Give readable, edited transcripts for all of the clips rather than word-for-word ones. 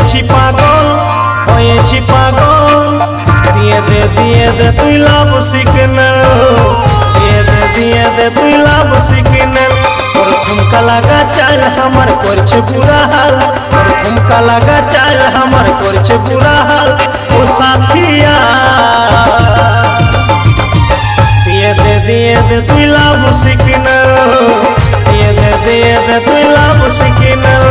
पागल दिए दे तुई लाभ सिग्नल दिए दे तुई लाभ सिग्नल और ठुमका लगा चाल हमार करछे बुरा हाल और ठुमका लगा चाल हमार करछे बुरा हाल ओ साथिया दिए दे तुई लाभ सिग्नल दिए दे तुई लाभ सिग्नल।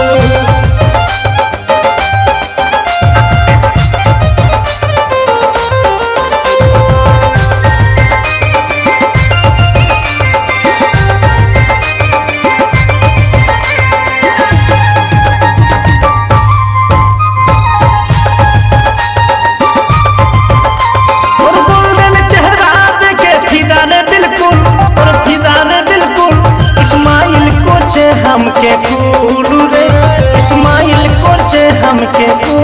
हमके कूलू रे इस्माइल कोचे हमके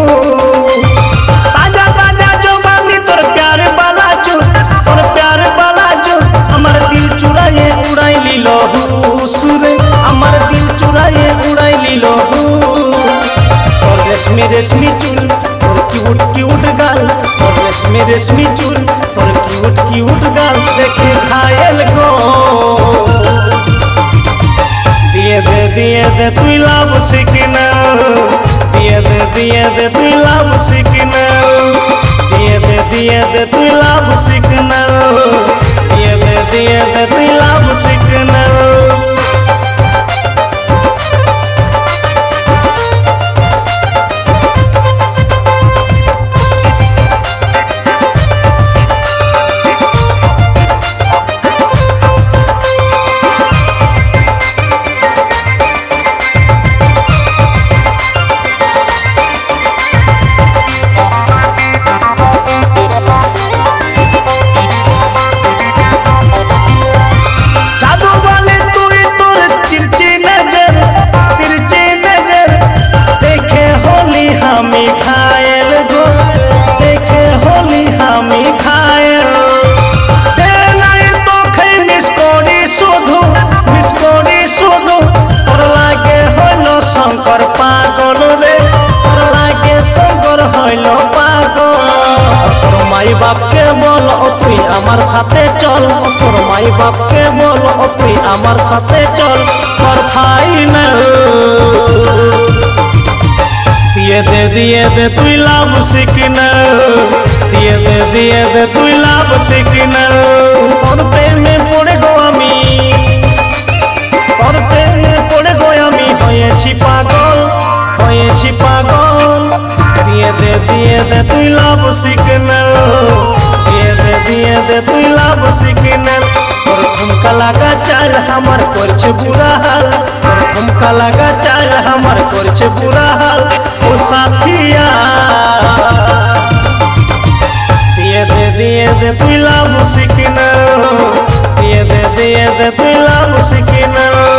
ताजा ताजा जो बानी तोर प्यार वाला जो और प्यार वाला जो हमार दिल चुराए उड़ाई लीलो सुरे हमार दिल चुराए उड़ाई लीलो और रेशमी रेशमी चूल और क्यूट गाल और रेशमी रेशमी चूल और क्यूट गाल देखे घायल गो दिए दे तुई लाभ सिग्नल दिए दे तुई लाभ सिग्नल दिए दे तुई लाभ सिग्नल दिए दे तुई लाभ सिग्नल। शंकर पागल रे लागे शंकर हইল पागल तोर माई बाप के बोल तुई आमार साथे चल तोर माई बाप के बोल तुई आमार साथे चल और फाइनल दिए दे तुई लाभ सिग्नल दिए दे तुई लाभ सिग्नल और प्रेम में पड़े गो आमी और प्रेम में पड़े गो आमी হয়েছি পাগল दिए दे तुई लाभ सिग्नल दिए दे तुई लाभ सिग्नल और ठुमका लगा चाल हमार करछे बुरा हाल और ठुमका लगा चाल हमार करछे बुरा हाल ओ साथिया दिए दे तुई लाभ सिग्नल दिए दे तुई लाभ सिग्नल।